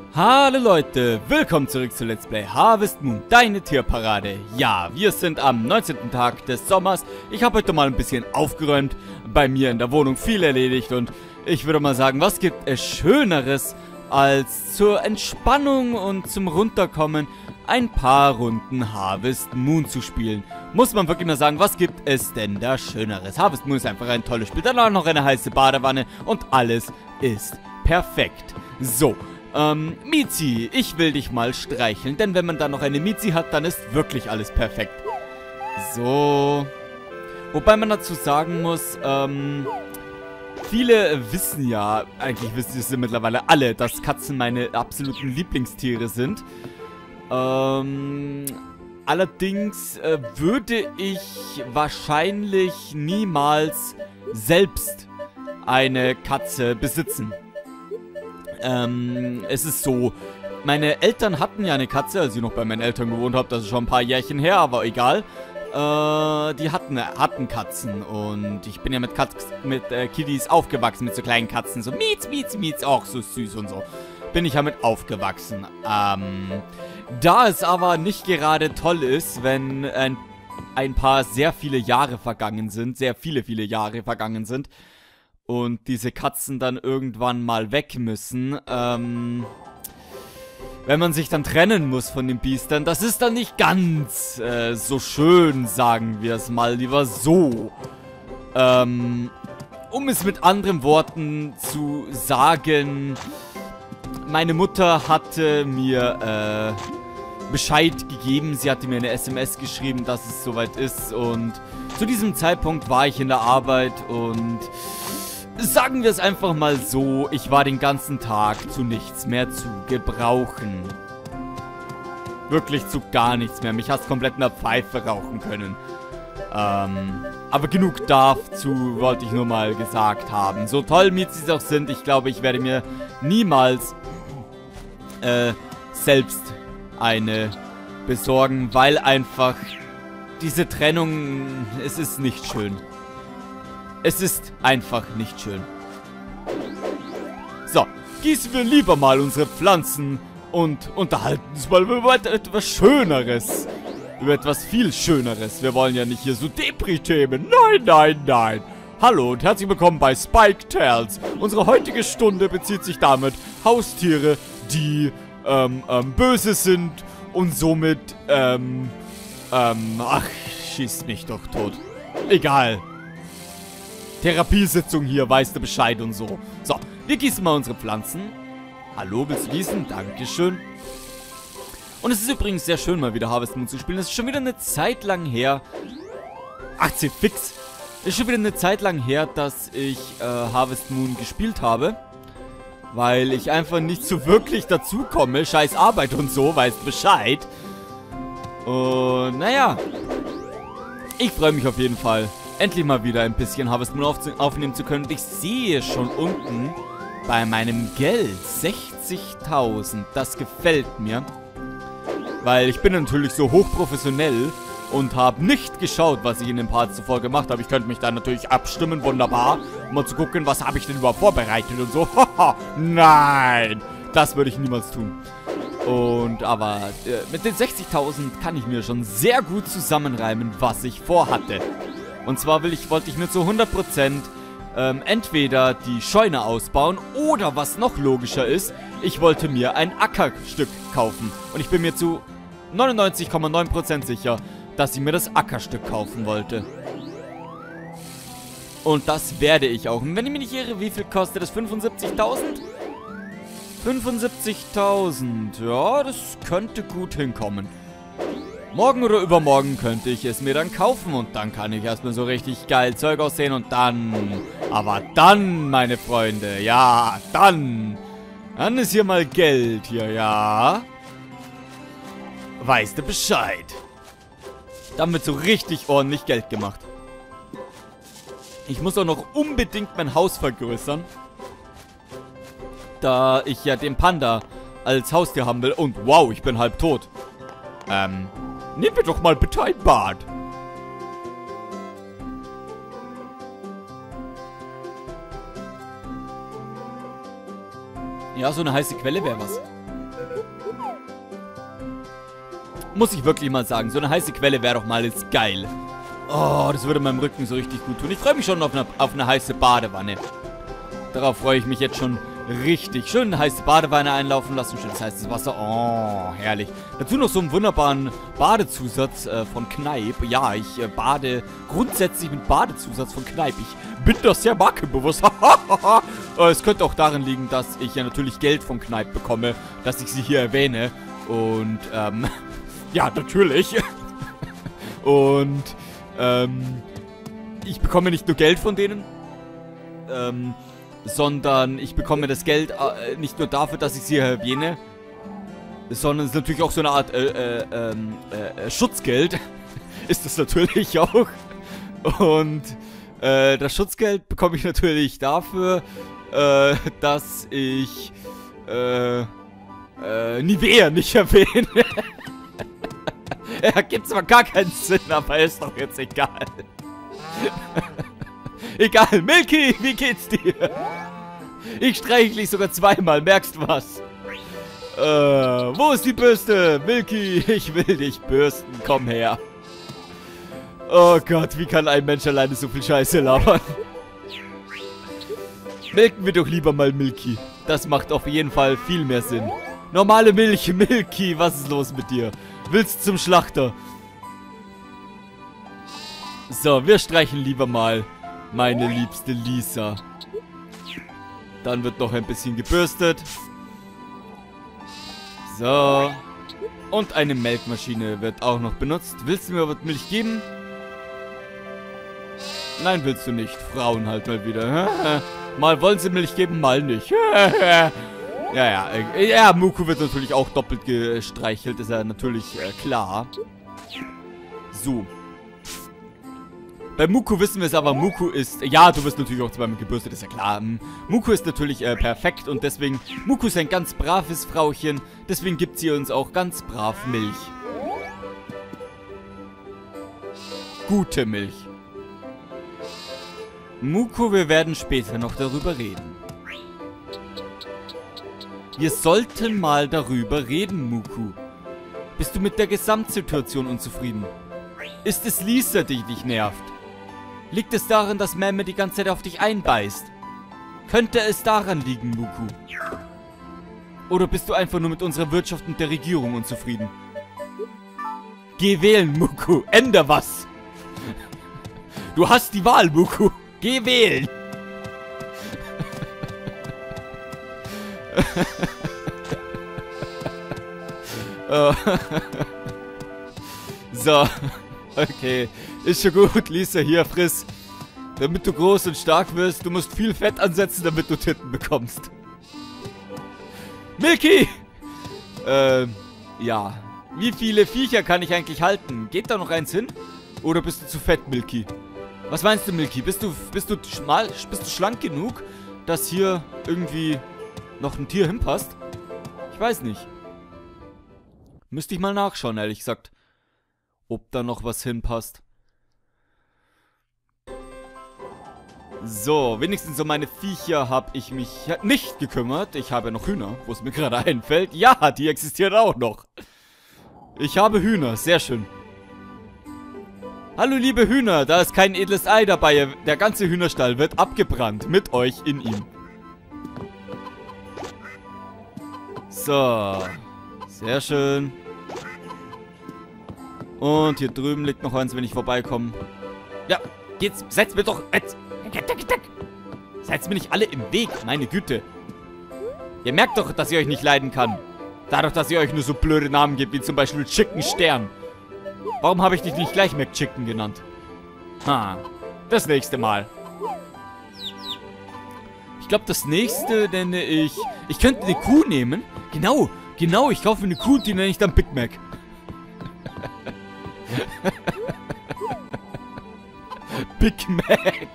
Hallo Leute, willkommen zurück zu Let's Play Harvest Moon, deine Tierparade. Ja, wir sind am 19. Tag des Sommers. Ich habe heute mal ein bisschen aufgeräumt, bei mir in der Wohnung viel erledigt und ich würde mal sagen, was gibt es Schöneres, als zur Entspannung und zum Runterkommen ein paar Runden Harvest Moon zu spielen. Muss man wirklich mal sagen, was gibt es denn da Schöneres? Harvest Moon ist einfach ein tolles Spiel, danach noch eine heiße Badewanne und alles ist perfekt. So. Mizi, ich will dich mal streicheln, denn wenn man da noch eine Mizi hat, dann ist wirklich alles perfekt. So. Wobei man dazu sagen muss, viele wissen ja, eigentlich wissen sie mittlerweile alle, dass Katzen meine absoluten Lieblingstiere sind. Allerdings würde ich wahrscheinlich niemals selbst eine Katze besitzen. Es ist so, meine Eltern hatten ja eine Katze, als ich noch bei meinen Eltern gewohnt habe, das ist schon ein paar Jährchen her, aber egal. Die hatten Katzen und ich bin ja mit Kitties aufgewachsen, mit so kleinen Katzen, so Mietz, Mietz, Mietz, auch so süß und so. Bin ich ja mit aufgewachsen. Da es aber nicht gerade toll ist, wenn ein paar sehr viele Jahre vergangen sind, sehr viele Jahre vergangen sind, und diese Katzen dann irgendwann mal weg müssen, wenn man sich dann trennen muss von den Biestern, das ist dann nicht ganz so schön, sagen wir es mal lieber so. Um es mit anderen Worten zu sagen, meine Mutter hatte mir Bescheid gegeben, sie hatte mir eine SMS geschrieben, dass es soweit ist, und zu diesem Zeitpunkt war ich in der Arbeit und sagen wir es einfach mal so, ich war den ganzen Tag zu nichts mehr zu gebrauchen. Wirklich zu gar nichts mehr. Mich hat's komplett in der Pfeife rauchen können. Aber genug dazu wollte ich nur mal gesagt haben. So toll Mizis auch sind, ich glaube, ich werde mir niemals selbst eine besorgen, weil einfach diese Trennung, es ist nicht schön. Es ist einfach nicht schön. So, gießen wir lieber mal unsere Pflanzen und unterhalten uns mal über etwas Schöneres. Über etwas viel Schöneres. Wir wollen ja nicht hier so Depri-Themen. Nein, nein, nein. Hallo und herzlich willkommen bei Spike Tales. Unsere heutige Stunde bezieht sich damit Haustiere, die böse sind und somit ach, schieß mich doch tot. Egal. Therapiesitzung hier, weißt du Bescheid und so. So, wir gießen mal unsere Pflanzen. Hallo, willst du gießen? Dankeschön. Und es ist übrigens sehr schön, mal wieder Harvest Moon zu spielen. Es ist schon wieder eine Zeit lang her. 18 fix. Es ist schon wieder eine Zeit lang her, dass ich Harvest Moon gespielt habe. Weil ich einfach nicht so wirklich dazu komme. Scheiß Arbeit und so, weißt du Bescheid. Und naja. Ich freue mich auf jeden Fall, endlich mal wieder ein bisschen Harvest Moon aufnehmen zu können. Und ich sehe schon unten bei meinem Geld 60.000. Das gefällt mir. Weil ich bin natürlich so hochprofessionell und habe nicht geschaut, was ich in den Parts zuvor gemacht habe. Ich könnte mich da natürlich abstimmen, wunderbar. Um mal zu gucken, was habe ich denn überhaupt vorbereitet und so. Haha, nein, das würde ich niemals tun. Und aber mit den 60.000 kann ich mir schon sehr gut zusammenreimen, was ich vorhatte. Und zwar wollte ich mir zu 100% entweder die Scheune ausbauen oder, was noch logischer ist, ich wollte mir ein Ackerstück kaufen. Und ich bin mir zu 99,9% sicher, dass ich mir das Ackerstück kaufen wollte. Und das werde ich auch. Und wenn ich mich nicht irre, wie viel kostet das? 75.000? 75.000. Ja, das könnte gut hinkommen. Morgen oder übermorgen könnte ich es mir dann kaufen und dann kann ich erstmal so richtig geil Zeug aussehen und dann, aber dann, meine Freunde, ja, dann ist hier mal Geld hier, ja. Weißt du Bescheid. Dann wird so richtig ordentlich Geld gemacht. Ich muss auch noch unbedingt mein Haus vergrößern, da ich ja den Panda als Haustier haben will und wow, ich bin halb tot. Nehmen wir doch mal bitte ein Bad. Ja, so eine heiße Quelle wäre was. Muss ich wirklich mal sagen. So eine heiße Quelle wäre doch mal jetzt geil. Oh, das würde meinem Rücken so richtig gut tun. Ich freue mich schon auf eine heiße Badewanne. Darauf freue ich mich jetzt schon richtig. Schön eine heiße Badewanne einlaufen lassen. Schönes heißes Wasser. Oh, herrlich. Dazu noch so einen wunderbaren Badezusatz von Kneipp. Ja, ich bade grundsätzlich mit Badezusatz von Kneipp. Ich bin das sehr markenbewusst. Es könnte auch darin liegen, dass ich ja natürlich Geld von Kneipp bekomme, dass ich sie hier erwähne. Und, ja, natürlich. Und, ich bekomme nicht nur Geld von denen, sondern ich bekomme das Geld nicht nur dafür, dass ich sie erwähne, sondern es ist natürlich auch so eine Art Schutzgeld. Ist das natürlich auch. Und das Schutzgeld bekomme ich natürlich dafür, dass ich Nivea nicht erwähne. Ja, gibt zwar gar keinen Sinn, aber ist doch jetzt egal. Egal, Milky, wie geht's dir? Ich streichle dich sogar zweimal, merkst du was? Wo ist die Bürste? Milky, ich will dich bürsten, komm her. Oh Gott, wie kann ein Mensch alleine so viel Scheiße labern? Melken wir doch lieber mal Milky. Das macht auf jeden Fall viel mehr Sinn. Normale Milch, Milky, was ist los mit dir? Willst du zum Schlachter? So, wir streichen lieber mal meine liebste Lisa. Dann wird noch ein bisschen gebürstet. So. Und eine Melkmaschine wird auch noch benutzt. Willst du mir was Milch geben? Nein, willst du nicht. Frauen halt mal wieder. Mal wollen sie Milch geben, mal nicht. Ja, Muku wird natürlich auch doppelt gestreichelt. Ist ja natürlich klar. So. Bei Muku wissen wir es aber, Muku ist... Ja, du wirst natürlich auch zweimal gebürstet, ist ja klar. Muku ist natürlich perfekt und deswegen... Muku ist ein ganz braves Frauchen. Deswegen gibt sie uns auch ganz brav Milch. Gute Milch. Muku, wir werden später noch darüber reden. Wir sollten mal darüber reden, Muku. Bist du mit der Gesamtsituation unzufrieden? Ist es Lisa, die dich nervt? Liegt es daran, dass Memme die ganze Zeit auf dich einbeißt? Könnte es daran liegen, Muku? Oder bist du einfach nur mit unserer Wirtschaft und der Regierung unzufrieden? Geh wählen, Muku. Änder was. Du hast die Wahl, Muku. Geh wählen. So. Okay. Ist schon gut, Lisa. Hier, friss. Damit du groß und stark wirst, du musst viel Fett ansetzen, damit du Titten bekommst. Milky! Ja. Wie viele Viecher kann ich eigentlich halten? Geht da noch eins hin? Oder bist du zu fett, Milky? Was meinst du, Milky? Bist du schlank genug, dass hier irgendwie noch ein Tier hinpasst? Ich weiß nicht. Müsste ich mal nachschauen, ehrlich gesagt. Ob da noch was hinpasst. So, wenigstens um meine Viecher habe ich mich nicht gekümmert. Ich habe noch Hühner, wo es mir gerade einfällt. Ja, die existieren auch noch. Ich habe Hühner, sehr schön. Hallo liebe Hühner, da ist kein edles Ei dabei. Der ganze Hühnerstall wird abgebrannt mit euch in ihm. So, sehr schön. Und hier drüben liegt noch eins, wenn ich vorbeikomme. Ja, geht's. Setzt mir doch... Setzt mir nicht alle im Weg, meine Güte. Ihr merkt doch, dass ich euch nicht leiden kann. Dadurch, dass ihr euch nur so blöde Namen gebt, wie zum Beispiel Chicken Stern. Warum habe ich dich nicht gleich McChicken genannt? Das nächste Mal. Ich glaube, das nächste nenne ich... Ich könnte eine Kuh nehmen. Genau, ich kaufe eine Kuh, die nenne ich dann Big Mac. Big Mac.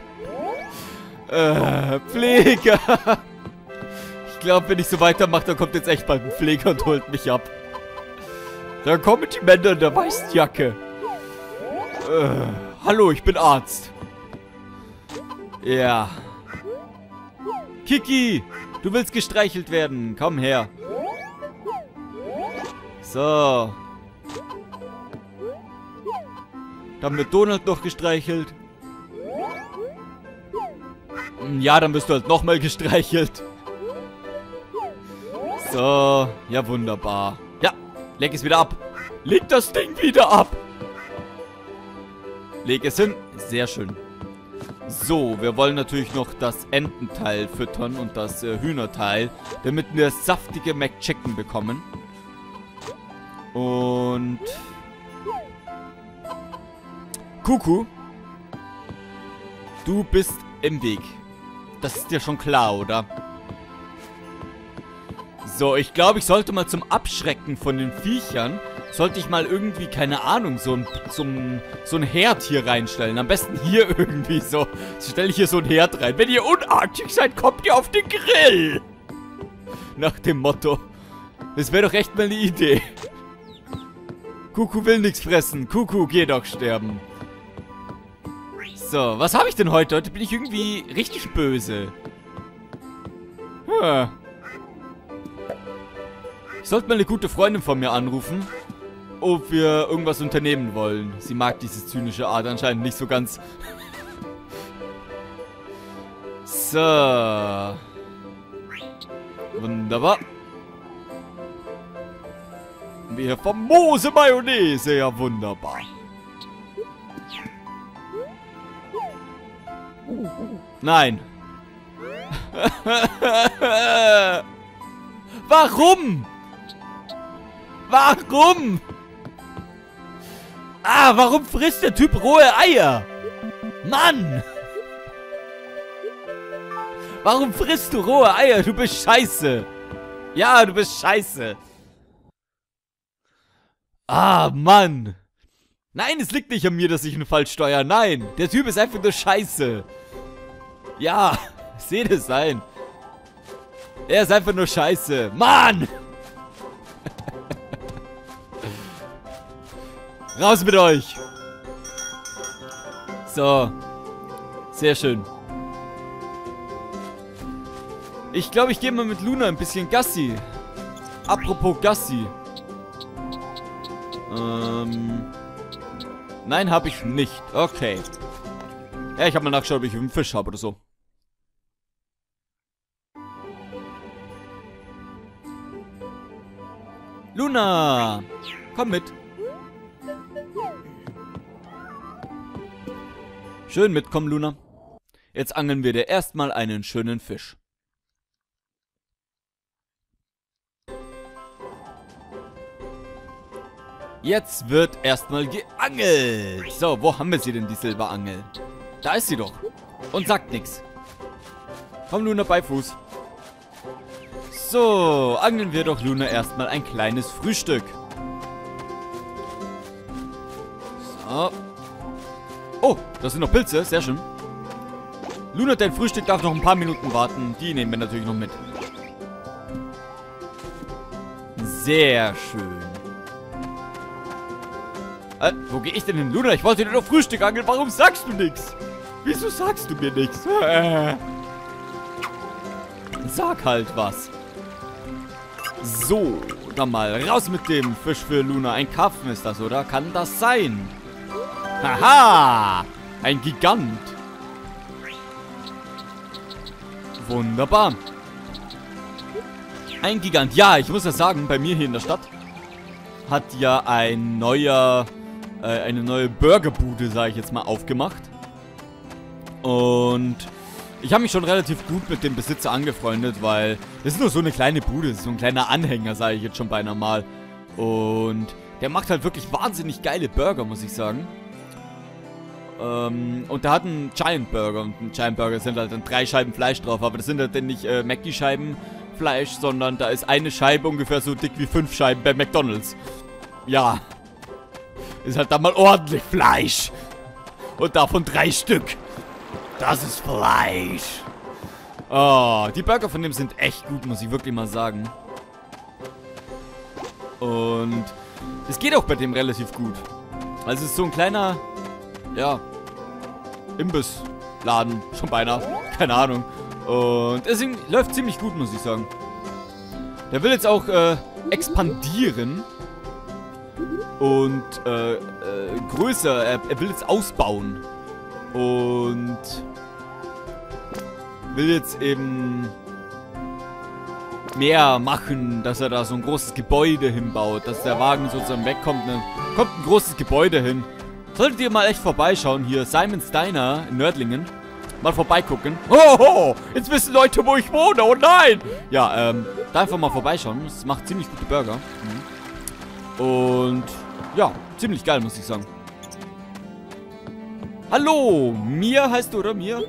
Pfleger. Ich glaube, wenn ich so weitermache, dann kommt jetzt echt bald ein Pfleger und holt mich ab. Da kommen die Männer in der weißen Jacke. Hallo, ich bin Arzt. Ja. Kiki, du willst gestreichelt werden. Komm her. So. Dann wird Donald noch gestreichelt. Ja, dann wirst du halt nochmal gestreichelt. So, ja wunderbar. Ja, leg es wieder ab. Leg das Ding wieder ab. Leg es hin. Sehr schön. So, wir wollen natürlich noch das Ententeil füttern und das Hühnerteil, damit wir saftige McChicken bekommen. Und... Kuku, du bist im Weg. Das ist dir schon klar, oder? So, ich glaube, ich sollte mal zum Abschrecken von den Viechern, sollte ich mal irgendwie, keine Ahnung, so ein Herd hier reinstellen. Am besten hier irgendwie so. Stelle ich hier so ein Herd rein. Wenn ihr unartig seid, kommt ihr auf den Grill. Nach dem Motto. Das wäre doch echt mal eine Idee. Kuku will nichts fressen. Kuku, geh doch sterben. So, was habe ich denn heute? Heute bin ich irgendwie richtig böse. Ich sollte mal eine gute Freundin von mir anrufen, ob wir irgendwas unternehmen wollen. Sie mag diese zynische Art anscheinend nicht so ganz. So. Wunderbar. Wir famose Mayonnaise. Ja, wunderbar. Nein. Warum? Warum? Ah, warum frisst der Typ rohe Eier? Mann! Warum frisst du rohe Eier? Du bist scheiße. Ja, du bist scheiße. Ah, Mann. Nein, es liegt nicht an mir, dass ich ihn falsch steuere. Nein, der Typ ist einfach nur scheiße. Ja, seht es ein. Er ist einfach nur scheiße. Mann! Raus mit euch! So. Sehr schön. Ich glaube, ich gehe mal mit Luna ein bisschen Gassi. Apropos Gassi. Nein, habe ich nicht. Okay. Ja, ich habe mal nachgeschaut, ob ich einen Fisch habe oder so. Luna! Komm mit. Schön mitkommen, Luna. Jetzt angeln wir dir erstmal einen schönen Fisch. Jetzt wird erstmal geangelt. So, wo haben wir sie denn, die Silberangel? Da ist sie doch. Und sagt nichts. Komm, Luna, bei Fuß. So, angeln wir doch Luna erstmal ein kleines Frühstück. So. Oh, das sind noch Pilze. Sehr schön. Luna, dein Frühstück darf noch ein paar Minuten warten. Die nehmen wir natürlich noch mit. Sehr schön. Wo gehe ich denn hin? Luna, ich wollte dir noch Frühstück angeln. Warum sagst du nichts? Wieso sagst du mir nichts? Sag halt was. So, dann mal raus mit dem Fisch für Luna. Ein Karpfen ist das, oder? Kann das sein? Haha! Ein Gigant. Wunderbar. Ein Gigant. Ja, ich muss ja sagen, bei mir hier in der Stadt hat ja ein neuer, eine neue Burgerbude, sage ich jetzt mal, aufgemacht. Und ich habe mich schon relativ gut mit dem Besitzer angefreundet, weil das ist nur so eine kleine Bude, so ein kleiner Anhänger, sage ich jetzt schon beinahe mal. Und der macht halt wirklich wahnsinnig geile Burger, muss ich sagen. Und der hat einen Giant Burger. Und ein Giant Burger sind halt dann 3 Scheiben Fleisch drauf. Aber das sind halt dann nicht Mackie-Scheiben Fleisch, sondern da ist eine Scheibe ungefähr so dick wie 5 Scheiben bei McDonald's. Ja. Ist halt dann mal ordentlich Fleisch. Und davon 3 Stück. Das ist Fleisch. Oh, die Burger von dem sind echt gut, muss ich wirklich mal sagen. Und es geht auch bei dem relativ gut. Also es ist so ein kleiner, ja, Imbissladen, schon beinahe, keine Ahnung. Und es läuft ziemlich gut, muss ich sagen. Der will jetzt auch expandieren. und größer. Er will jetzt ausbauen. Und will jetzt eben mehr machen, dass er da so ein großes Gebäude hinbaut, dass der Wagen sozusagen wegkommt. Dann kommt ein großes Gebäude hin. Solltet ihr mal echt vorbeischauen hier, Simon's Diner in Nördlingen. Mal vorbeigucken. Hoho, jetzt wissen Leute, wo ich wohne. Oh nein! Ja, da einfach mal vorbeischauen. Es macht ziemlich gute Burger. Und ja, ziemlich geil, muss ich sagen. Hallo, Mia heißt du, oder? Mira.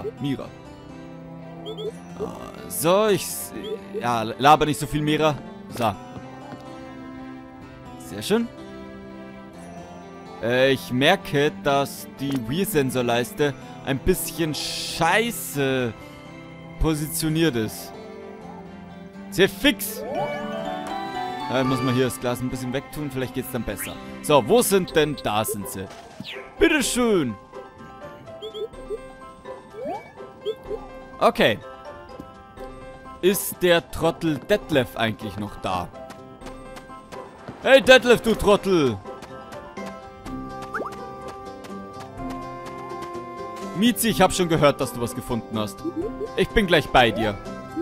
So, ja, laber nicht so viel, Mira. So. Sehr schön. Ich merke, dass die Wii-Sensorleiste ein bisschen scheiße positioniert ist. Sehr fix. Muss man hier das Glas ein bisschen wegtun, vielleicht geht's dann besser. So, wo sind denn? Da sind sie. Bitteschön. Okay. Ist der Trottel Detlef eigentlich noch da? Hey Detlef, du Trottel! Mizi, ich habe schon gehört, dass du was gefunden hast. Ich bin gleich bei dir.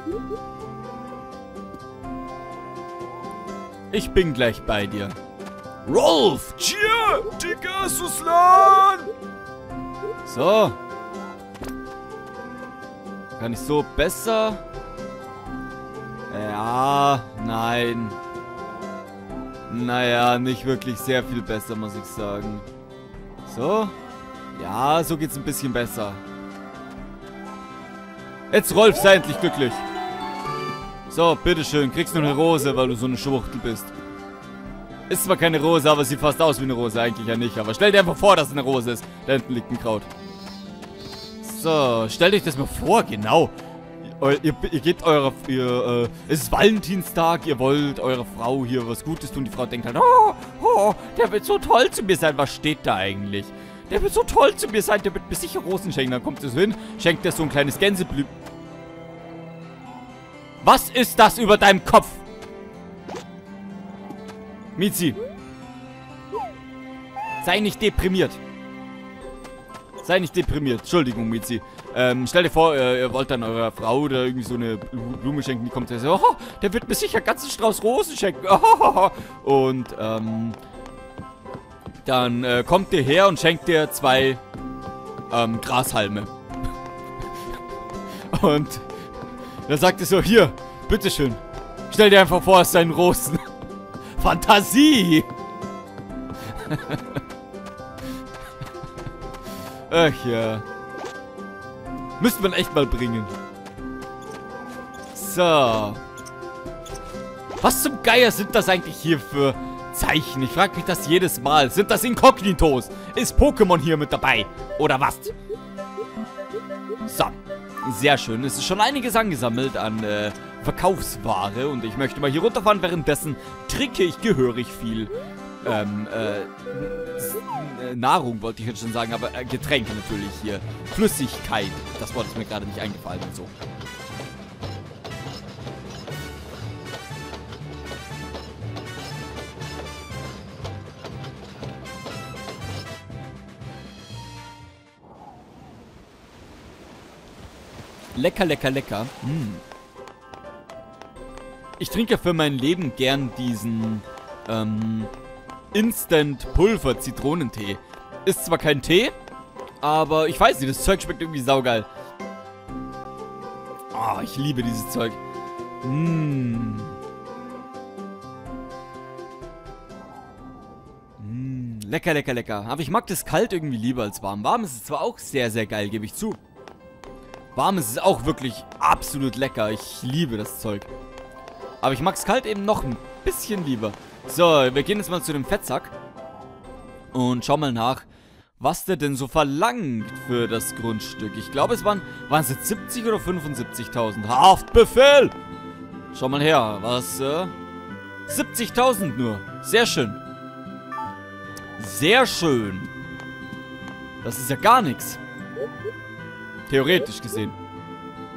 Ich bin gleich bei dir. Rolf! Cheer! Digga, Suslan! So. Kann ich so besser? Ja, nein. Naja, nicht wirklich sehr viel besser, muss ich sagen. So. Ja, so geht's ein bisschen besser. Jetzt, Rolf, sei endlich glücklich. So, bitteschön, kriegst du eine Rose, weil du so eine Schwuchtel bist. Ist zwar keine Rose, aber sieht fast aus wie eine Rose. Eigentlich ja nicht, aber stell dir einfach vor, dass es eine Rose ist. Da hinten liegt ein Kraut. So, stellt euch das mal vor, genau. Ihr geht es ist Valentinstag, ihr wollt eurer Frau hier was Gutes tun. Die Frau denkt halt, oh, der wird so toll zu mir sein. Was steht da eigentlich? Der wird so toll zu mir sein, der wird mir sicher Rosen schenken. Dann kommt es hin, schenkt er so ein kleines Gänseblümchen. Was ist das über deinem Kopf? Mizi. Sei nicht deprimiert. Sei nicht deprimiert. Entschuldigung, Mizi. Stell dir vor, ihr wollt dann eurer Frau oder irgendwie so eine Blume schenken. Die kommt und sagt, oh, der wird mir sicher einen ganzen Strauß Rosen schenken. Oh. Und, dann kommt ihr her und schenkt dir 2 Grashalme. Und dann sagt er so, hier, bitteschön. Stell dir einfach vor, es seien Rosen. Fantasie! Ach ja. Müsste man echt mal bringen. So. Was zum Geier sind das eigentlich hier für Zeichen? Ich frage mich das jedes Mal. Sind das Inkognitos? Ist Pokémon hier mit dabei? Oder was? So. Sehr schön. Es ist schon einiges angesammelt an Verkaufsware. Und ich möchte mal hier runterfahren. Währenddessen trinke ich gehörig viel Nahrung, wollte ich jetzt schon sagen. Aber Getränke natürlich hier. Flüssigkeit. Das Wort ist mir gerade nicht eingefallen und so. Lecker, lecker, lecker. Ich trinke für mein Leben gern diesen Instant-Pulver-Zitronentee. Ist zwar kein Tee, aber ich weiß nicht, das Zeug schmeckt irgendwie saugeil. Oh, ich liebe dieses Zeug. Lecker, lecker, lecker. Aber ich mag das kalt irgendwie lieber als warm. Warm ist es zwar auch sehr, sehr geil, gebe ich zu. Warm ist es auch wirklich absolut lecker. Ich liebe das Zeug. Aber ich mag es kalt eben noch ein bisschen lieber. So, wir gehen jetzt mal zu dem Fettsack. Und schauen mal nach, was der denn so verlangt für das Grundstück. Ich glaube, waren es jetzt 70 oder 75.000? Haftbefehl! Schau mal her, was, 70.000 nur. Sehr schön. Sehr schön. Das ist ja gar nichts. Theoretisch gesehen.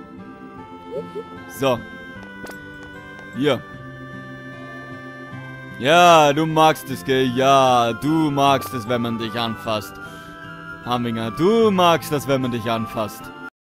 So. Hier. Ja, du magst es, gell? Ja, du magst es, wenn man dich anfasst. Hamminger, du magst das, wenn man dich anfasst.